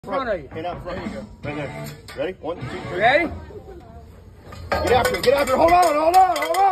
Front of you. Hand out front. There you go. Right there. Ready? 1, 2, 3. Ready? Get after it. Get after it. Hold on. Hold on. Hold on.